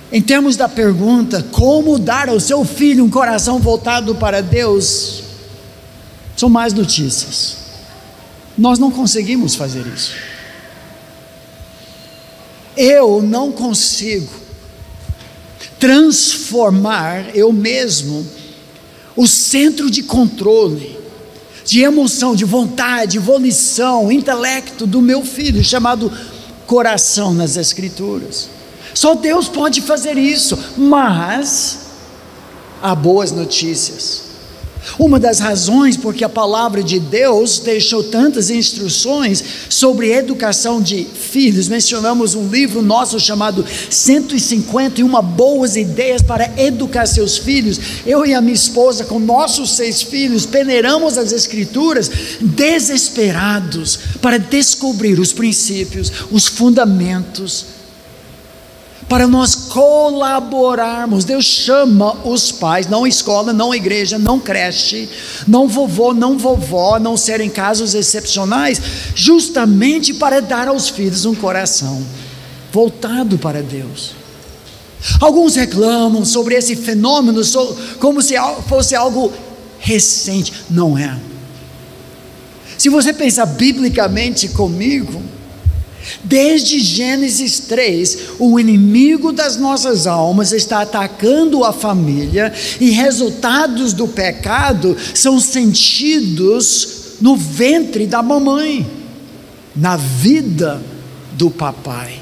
Em termos da pergunta, como dar ao seu filho um coração voltado para Deus, são mais notícias. Nós não conseguimos fazer isso. Eu não consigo transformar eu mesmo o centro de controle, de emoção, de vontade, volição, intelecto do meu filho, chamado coração nas Escrituras. Só Deus pode fazer isso, mas há boas notícias. Uma das razões porque a palavra de Deus deixou tantas instruções sobre educação de filhos, mencionamos um livro nosso chamado 151 Boas Ideias para Educar Seus Filhos. Eu e a minha esposa, com nossos 6 filhos, peneiramos as Escrituras desesperados para descobrir os princípios, os fundamentos, para nós colaborarmos. Deus chama os pais, não escola, não igreja, não creche, não vovô, não vovó, não serem casos excepcionais, justamente para dar aos filhos um coração voltado para Deus. Alguns reclamam sobre esse fenômeno como se fosse algo recente. Não é. Se você pensar biblicamente comigo, desde Gênesis 3, o inimigo das nossas almas está atacando a família, e resultados do pecado são sentidos no ventre da mamãe, na vida do papai.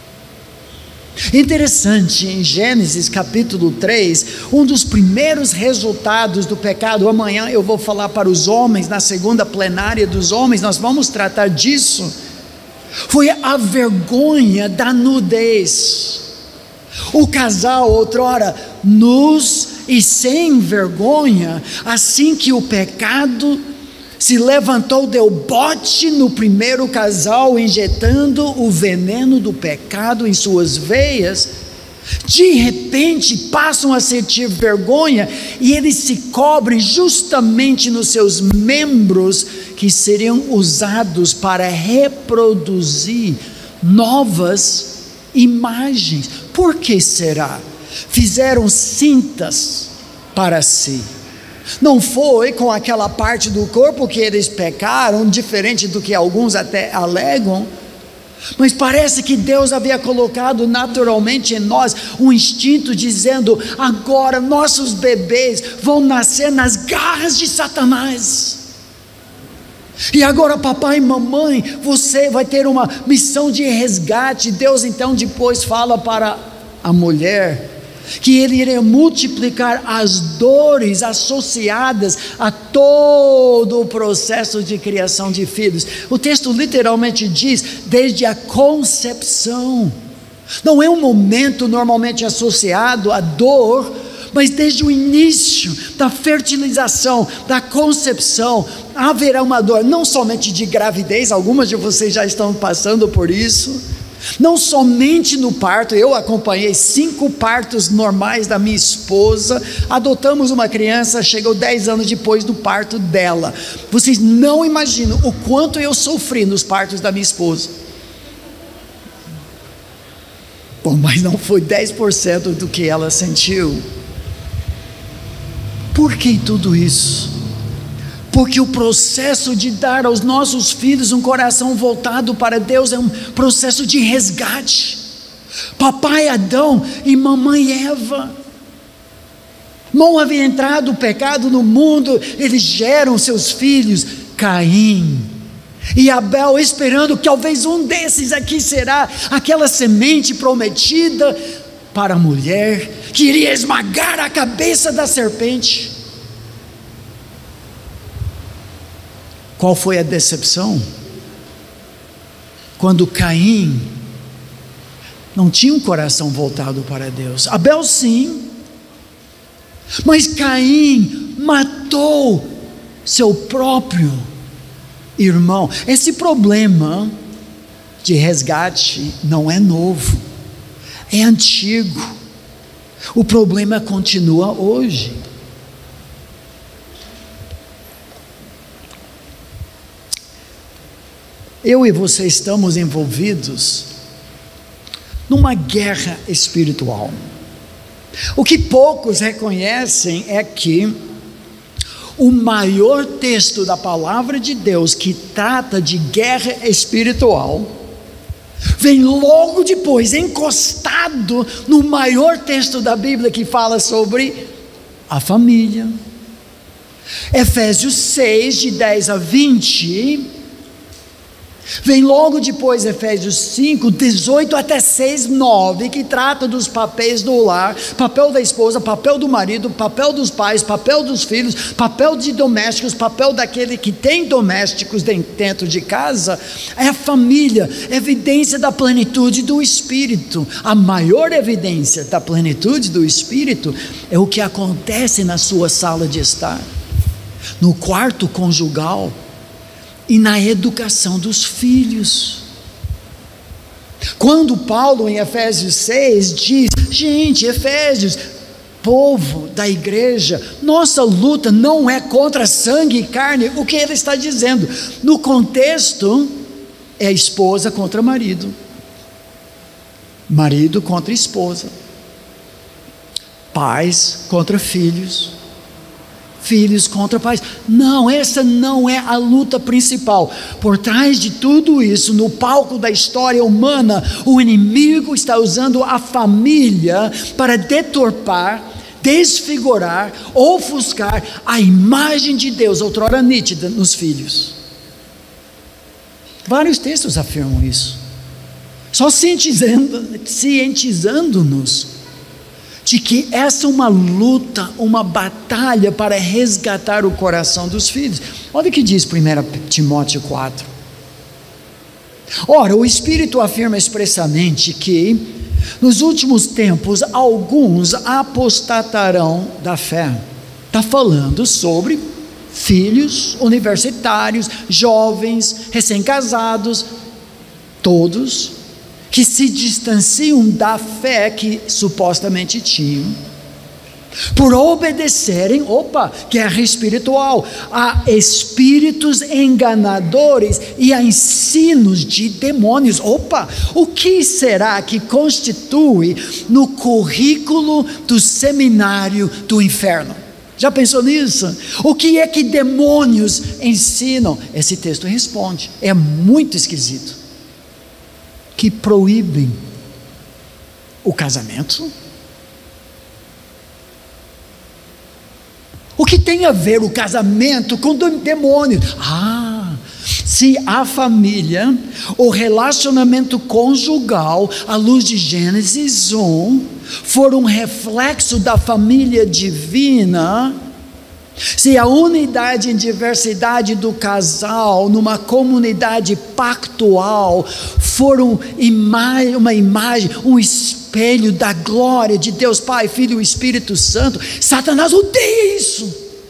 Interessante, em Gênesis capítulo 3, um dos primeiros resultados do pecado, amanhã eu vou falar para os homens, na segunda plenária dos homens, nós vamos tratar disso, foi a vergonha da nudez. O casal, outrora nus e sem vergonha, assim que o pecado se levantou, deu bote no primeiro casal, injetando o veneno do pecado em suas veias. De repente passam a sentir vergonha, e eles se cobrem justamente nos seus membros, que seriam usados para reproduzir novas imagens. Por que será? Fizeram cintas para si. Não foi com aquela parte do corpo que eles pecaram, diferente do que alguns até alegam, mas parece que Deus havia colocado naturalmente em nós um instinto dizendo: agora nossos bebês vão nascer nas garras de Satanás. E agora, papai e mamãe, você vai ter uma missão de resgate. Deus então depois fala para a mulher que Ele iria multiplicar as dores associadas a todo o processo de criação de filhos. O texto literalmente diz, desde a concepção. Não é um momento normalmente associado à dor, mas desde o início da fertilização, da concepção, haverá uma dor, não somente de gravidez, algumas de vocês já estão passando por isso, não somente no parto. Eu acompanhei 5 partos normais da minha esposa, adotamos uma criança, chegou 10 anos depois do parto dela. Vocês não imaginam o quanto eu sofri nos partos da minha esposa. Bom, mas não foi 10% do que ela sentiu. Por que tudo isso? Porque o processo de dar aos nossos filhos um coração voltado para Deus é um processo de resgate. Papai Adão e mamãe Eva, não havia entrado o pecado no mundo, eles geram seus filhos, Caim e Abel, esperando que talvez um desses aqui será aquela semente prometida para a mulher, que iria esmagar a cabeça da serpente. Qual foi a decepção? Quando Caim não tinha um coração voltado para Deus. Abel sim, mas Caim matou seu próprio irmão. Esse problema de resgate não é novo, é antigo. O problema continua hoje. Eu e você estamos envolvidos numa guerra espiritual. O que poucos reconhecem é que o maior texto da palavra de Deus que trata de guerra espiritual vem logo depois, encostado no maior texto da Bíblia que fala sobre a família. Efésios 6, de 10 a 20, vem logo depois Efésios 5, 18 até 6, 9, que trata dos papéis do lar, papel da esposa, papel do marido, papel dos pais, papel dos filhos, papel de domésticos, papel daquele que tem domésticos dentro de casa. É a família, evidência da plenitude do Espírito. A maior evidência da plenitude do Espírito é o que acontece na sua sala de estar, no quarto conjugal e na educação dos filhos. Quando Paulo em Efésios 6 diz, gente, Efésios, povo da igreja, nossa luta não é contra sangue e carne, o que ele está dizendo? No contexto, é esposa contra marido, marido contra esposa, pais contra filhos, filhos contra pais. Não, essa não é a luta principal. Por trás de tudo isso, no palco da história humana, o inimigo está usando a família para deturpar, desfigurar, ofuscar a imagem de Deus, outrora nítida, nos filhos. Vários textos afirmam isso, só cientizando-nos de que essa é uma luta, uma batalha para resgatar o coração dos filhos. Olha o que diz 1 Timóteo 4. Ora, o Espírito afirma expressamente que nos últimos tempos alguns apostatarão da fé. Está falando sobre filhos universitários, jovens, recém-casados, todos que se distanciam da fé que supostamente tinham, por obedecerem, guerra espiritual, a espíritos enganadores e a ensinos de demônios. O que será que constitui no currículo do seminário do inferno? Já pensou nisso? O que é que demônios ensinam? Esse texto responde, é muito esquisito, que proíbem o casamento. O que tem a ver o casamento com demônios? Se a família, o relacionamento conjugal, à luz de Gênesis 1, for um reflexo da família divina, se a unidade em diversidade do casal, numa comunidade pactual, for uma imagem, um espelho da glória de Deus Pai, Filho e Espírito Santo, Satanás odeia isso.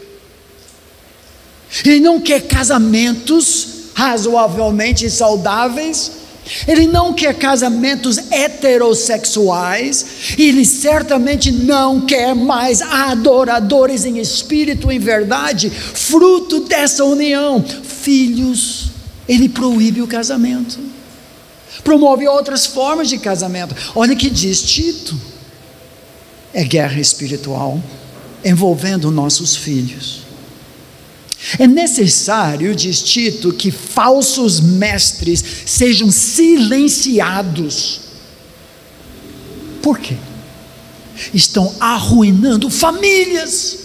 Ele não quer casamentos razoavelmente saudáveis, ele não quer casamentos heterossexuais, ele certamente não quer mais adoradores em espírito e em verdade, fruto dessa união. Filhos, ele proíbe o casamento, promove outras formas de casamento. Olha o que diz Tito, é guerra espiritual envolvendo nossos filhos. É necessário, diz Tito, que falsos mestres sejam silenciados. Por quê? Estão arruinando famílias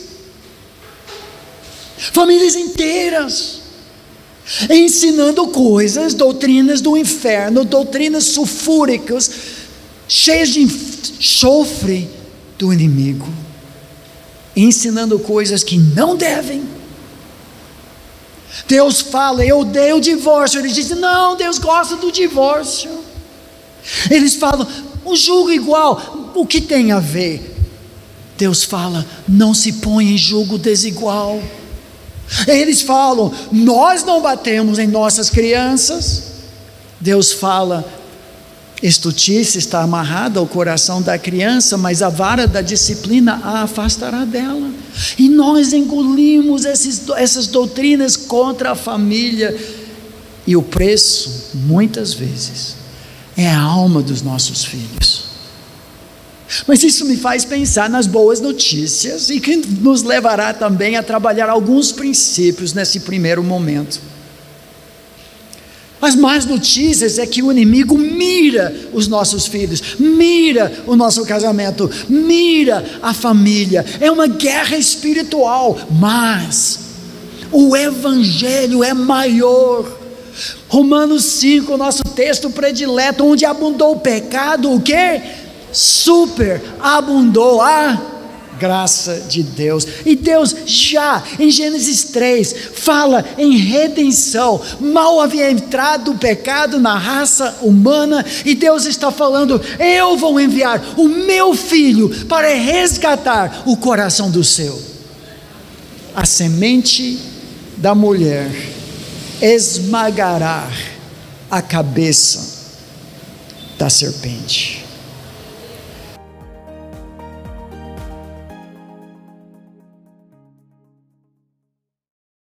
inteiras, ensinando coisas, doutrinas do inferno, doutrinas sulfúricas, cheias de enxofre do inimigo, ensinando coisas que não devem. Deus fala, eu odeio o divórcio. Eles dizem, não, Deus gosta do divórcio. Eles falam, o julgo igual, o que tem a ver? Deus fala, não se põe em julgo desigual. Eles falam, nós não batemos em nossas crianças. Deus fala, estutice está amarrada ao coração da criança, mas a vara da disciplina a afastará dela. E nós engolimos essas doutrinas contra a família, e o preço, muitas vezes, é a alma dos nossos filhos. Mas isso me faz pensar nas boas notícias e que nos levará também a trabalhar alguns princípios nesse primeiro momento. As más notícias é que o inimigo mira os nossos filhos, mira o nosso casamento, mira a família. É uma guerra espiritual, mas o evangelho é maior. Romanos 5, nosso texto predileto, onde abundou o pecado, o quê? Superabundou a graça de Deus. E Deus já em Gênesis 3 fala em redenção. Mal havia entrado o pecado na raça humana, e Deus está falando: eu vou enviar o meu filho para resgatar o coração do seu. A semente da mulher esmagará a cabeça da serpente.